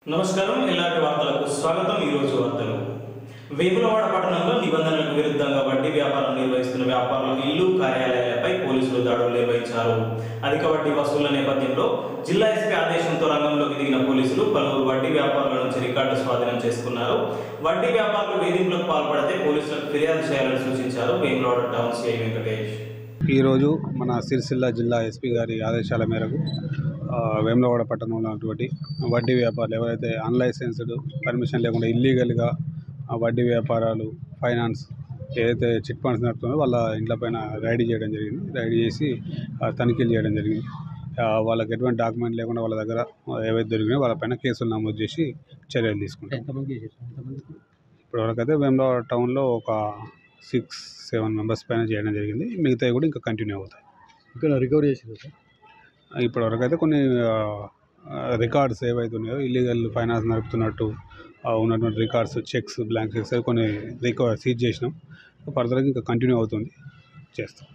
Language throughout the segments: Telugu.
నమస్కారం ఎల్ఆర్టీ వార్తలకు స్వాగతం। ఈ రోజు వార్తలు వేములవాడ పట్టణంలో నిబంధనలకు విరుద్ధంగా వడ్డీ వ్యాపారం నిర్వహిస్తున్న వ్యాపారుల ఇల్లు కార్యాలయాలపై పోలీసులు దాడులు నిర్వహించారు। అధిక వడ్డీ వసూళ్ల నేపథ్యంలో జిల్లా ఎస్పీ ఆదేశంతో రంగంలోకి దిగిన పోలీసులు పలువురు వడ్డీ వ్యాపారుల నుంచి రికార్డు స్వాధీనం చేసుకున్నారు। వడ్డీ వ్యాపారులు వేధింపులకు పాల్పడితే పోలీసులకు ఫిర్యాదు చేయాలని సూచించారు వేములవాడ టౌన్ సిఐ వెంకటేష్। ఈ రోజు మన సిరిసిల్ల జిల్లా ఎస్పీ గారి ఆదేశాల మేరకు వేములవాడ పట్టణంలో ఉన్నటువంటి వడ్డీ వ్యాపారులు ఎవరైతే అన్లైసెన్స్డ్ పర్మిషన్ లేకుండా ఇల్లీగల్గా వడ్డీ వ్యాపారాలు ఫైనాన్స్ ఏదైతే చిట్ ఫండ్స్ నడుపుతున్నారో వాళ్ళ ఇంట్లపైన రైడ్ చేయడం జరిగింది। రైడ్ చేసి తనిఖీలు చేయడం జరిగింది। వాళ్ళకి ఎటువంటి డాక్యుమెంట్ లేకుండా వాళ్ళ దగ్గర ఏవైతే దొరికినాయో వాళ్ళపైన కేసులు నమోదు చేసి చర్యలు తీసుకుంటాం। ఇప్పటివరకైతే వేములవాడ టౌన్లో ఒక 6-7 మెంబర్స్ పైన చేయడం జరిగింది। మిగతావి కూడా ఇంకా కంటిన్యూ అవుతాయి। ఇక్కడ రికవరీ చేసింది సార్। ఇప్పటివరకు అయితే కొన్ని రికార్డ్స్ ఏవైతే ఉన్నాయో ఇల్లీగల్ ఫైనాన్స్ నడుపుతున్నట్టు ఉన్నటువంటి రికార్డ్స్, చెక్స్, బ్లాంక్ చెక్స్ అవి కొన్ని రికవర్ సీజ్ చేసినాం। ఫర్దర్గా ఇంకా కంటిన్యూ అవుతుంది, చేస్తాం।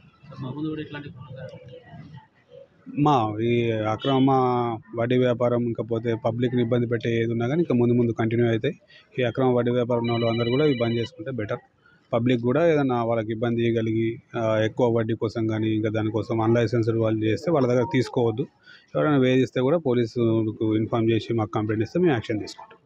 మా ఈ అక్రమ వడ్డీ వ్యాపారం ఇంకపోతే పబ్లిక్ని ఇబ్బంది పెట్టే ఏది ఉన్నా కానీ ఇంకా ముందు కంటిన్యూ అవుతాయి। ఈ అక్రమ వడ్డీ వ్యాపారం ఉన్న వాళ్ళు అందరూ కూడా ఇవి బంద్ చేసుకుంటే బెటర్। పబ్లిక్ కూడా ఏదైనా వాళ్ళకి ఇబ్బంది కలిగి ఎక్కువ వడ్డీ కోసం కానీ ఇంకా దానికోసం అన్లైసెన్స్డ్ వాళ్ళు చేస్తే వాళ్ళ దగ్గర తీసుకోవద్దు। ఎవరైనా వేధిస్తే కూడా పోలీసులకు ఇన్ఫామ్ చేసి మాకు కంప్లైంట్ ఇస్తే మేము యాక్షన్ తీసుకుంటాం।